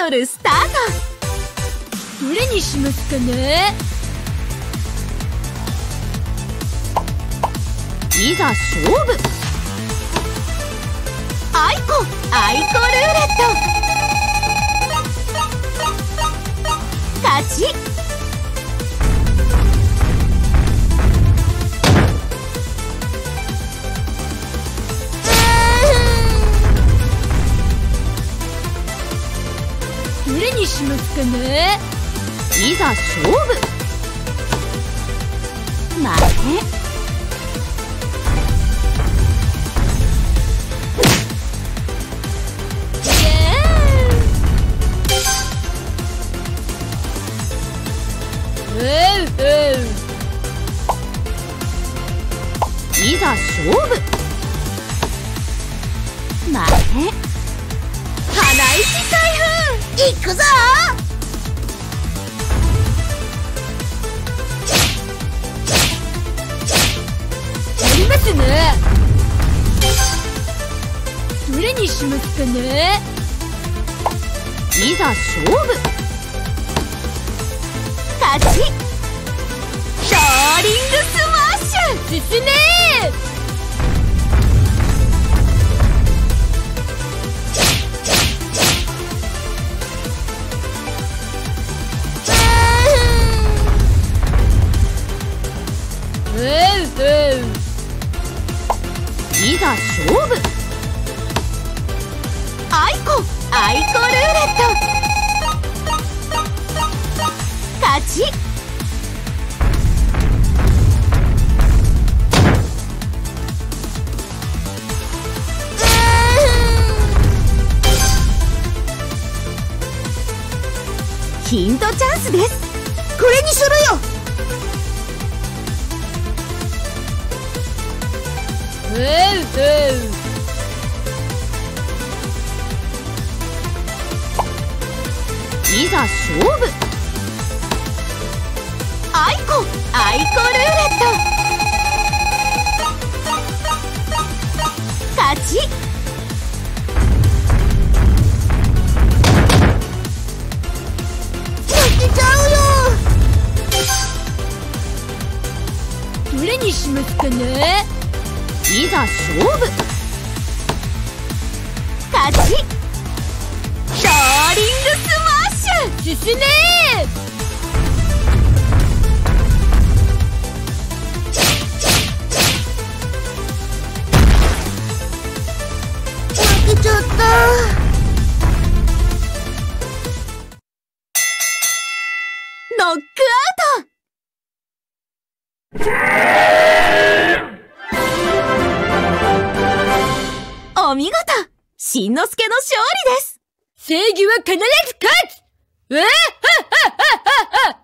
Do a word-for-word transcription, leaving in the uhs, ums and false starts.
トルスタート。 どれにしますかね。 いざ勝負。あいこあいこルーレット。勝ち。 どれにしますかね。 いざ勝負。待て。いざ勝負。待て。花石開封。いくぞー。やりますね。どれにしますかね。 いざ勝負。勝ち。ローリングスマッシュ。 進めいざ勝負。あいこあいこルーレット。勝ち。ヒントチャンスです。これにするよ。 ううういざ勝負。あいこあいこルーレット。勝ち。負けちゃうよ。 どれにしますかね。 いざ勝負。勝ち。ローリングスマッシュ。 進め負けちゃった。ノックアウト。お見事、しんのすけの勝利です。 正義は必ず勝つ。うわっはっはっはっはっは。